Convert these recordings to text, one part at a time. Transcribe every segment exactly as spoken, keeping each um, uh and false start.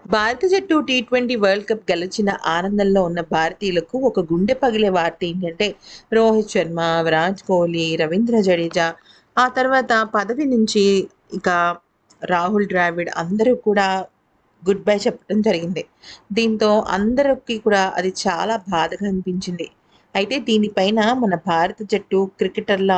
భారత జట్టు T twenty world cup గెలిచిన ఆనందంలో ఉన్న భారతీయులకు ఒక గుండె పగిలే వార్త ఏంటంటే రోహిత్ శర్మ, విరాట్ కోహ్లీ, రవీంద్ర జడేజా ఆ తర్వాత పదవి నుంచి ఇక రాహుల్ ద్రావిడ్ అందరూ కూడా గుడ్ బై చెప్పడం జరిగింది. దీంతో అందరికి కూడా అది చాలా బాధగా అనిపించింది. అయితే దీనిపైన మన భారత జట్టు క్రికెటర్ల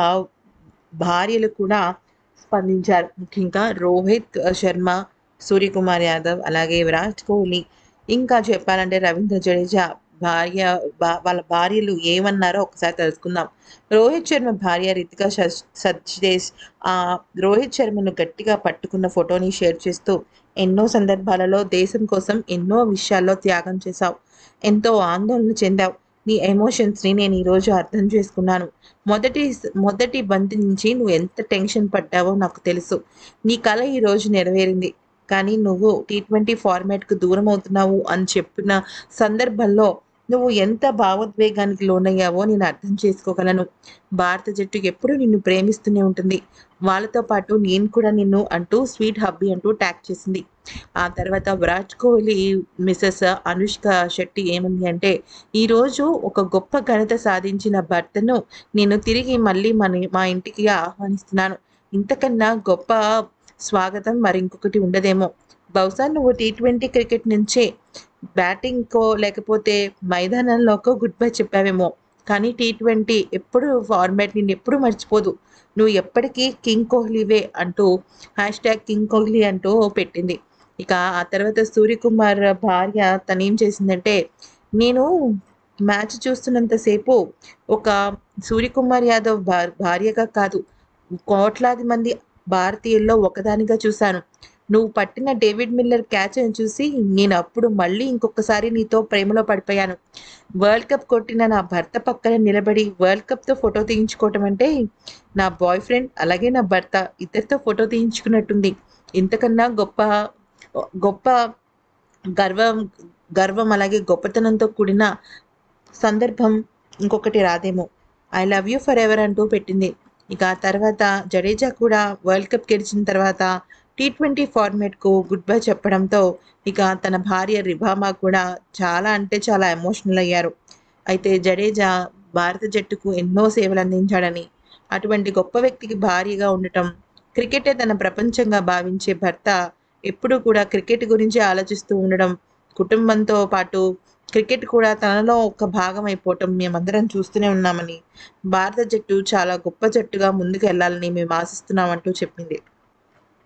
భార్యలు కూడా స్పందించారు. ముఖ్యంగా రోహిత్ శర్మ, సూర్యకుమార్ యాదవ్, అలాగే విరాట్ కోహ్లీ, ఇంకా చెప్పాలంటే రవీంద్ర జడేజా భార్య భా వాళ్ళ భార్యలు ఏమన్నారో ఒకసారి తెలుసుకుందాం. రోహిత్ శర్మ భార్య రితికా సచ్ సచ్దేవ్ ఆహ్, రోహిత్ శర్మను గట్టిగా పట్టుకున్న ఫోటోని షేర్ చేస్తూ, "ఎన్నో సందర్భాలలో దేశం కోసం ఎన్నో విషయాల్లో త్యాగం చేశావు. ఎంతో ఆందోళన చెందావు. నీ ఎమోషన్స్‌ని నేను ఈరోజు అర్థం చేసుకున్నాను. మొదటి స్ మొదటి బంతి నుంచి నువ్వు ఎంత టెన్షన్ పడ్డావో నాకు తెలుసు. నీ కల ఈరోజు నెరవేరింది. కానీ నువ్వు టీ ట్వంటీ ఫార్మాట్‌కు దూరమవుతున్నావు అని చెప్పిన సందర్భంలో నువ్వు ఎంత భావోద్వేగానికి లోనయ్యావో నేను అర్థం చేసుకోగలను. భారత జట్టు ఎప్పుడూ నిన్ను ప్రేమిస్తూనే ఉంటుంది. వాళ్ళతో పాటు నేను కూడా నిన్ను" అంటూ స్వీట్ హబ్బీ అంటూ ట్యాగ్ చేసింది. ఆ తర్వాత విరాట్ కోహ్లీ మిసెస్ అనుష్క శెట్టి ఏమంది అంటే, "ఈరోజు ఒక గొప్ప ఘనత సాధించిన భర్తను నేను తిరిగి మళ్ళీ మన మా ఇంటికి ఆహ్వానిస్తున్నాను. ఇంతకన్నా గొప్ప స్వాగతం మరింకొకటి ఉండదేమో. బహుశా నువ్వు టీ ట్వంటీ క్రికెట్ నుంచే బ్యాటింగ్‌కో లేకపోతే మైదానంలోకో గుడ్ బై చెప్పావేమో. కానీ టీ ట్వంటీ ఎప్పుడు ఫార్మాట్ నిన్నెప్పుడు మర్చిపోదు. నువ్వు ఎప్పటికీ కింగ్ కోహ్లీవే" అంటూ హ్యాష్‌ట్యాగ్ కింగ్ కోహ్లీ అంటూ పెట్టింది. ఇక ఆ తర్వాత సూర్యకుమార్ భార్య తనేం చేసిందంటే, "నేను మ్యాచ్ చూస్తున్నంత సేపు ఒక సూర్యకుమార్ యాదవ్ భార్ భార్యగా కాదు, కోట్లాది మంది భారతీయుల్లో ఒకదానిగా చూశాను. నువ్వు పట్టిన డేవిడ్ మిల్లర్ క్యాచ్‌ని చూసి నేను అప్పుడు మళ్ళీ ఇంకొకసారి నీతో ప్రేమలో పడిపోయాను. వరల్డ్ కప్ కొట్టిన నా భర్త పక్కన నిలబడి వరల్డ్ కప్‌తో ఫోటో తీయించుకోవటం అంటే నా బాయ్ ఫ్రెండ్ అలాగే నా భర్త ఇద్దరితో ఫోటో తీయించుకున్నట్టుంది. ఇంతకన్నా గొప్ప గొప్ప గర్వం గర్వం అలాగే గొప్పతనంతో కూడిన సందర్భం ఇంకొకటి రాదేమో. I love you forever" అంటూ పెట్టింది. ఇక ఆ తర్వాత జడేజా కూడా వరల్డ్ కప్ గెలిచిన తర్వాత టీ ట్వంటీ ఫార్మాట్‌కు గుడ్ బై చెప్పడంతో ఇక తన భార్య రిబామా కూడా చాలా అంటే చాలా ఎమోషనల్ అయ్యారు. అయితే జడేజా భారత జట్టుకు ఎన్నో సేవలందించాడని, అటువంటి గొప్ప వ్యక్తికి భార్యగా ఉండటం, క్రికెటే తన ప్రపంచంగా భావించే భర్త ఎప్పుడూ కూడా క్రికెట్ గురించే ఆలోచిస్తూ ఉండడం, కుటుంబంతో పాటు క్రికెట్ కూడా తనలో ఒక భాగం అయిపోవటం మేమందరం చూస్తూనే ఉన్నామని, భారత జట్టు చాలా గొప్ప జట్టుగా ముందుకెళ్లాలని మేము ఆశిస్తున్నామంటూ చెప్పింది.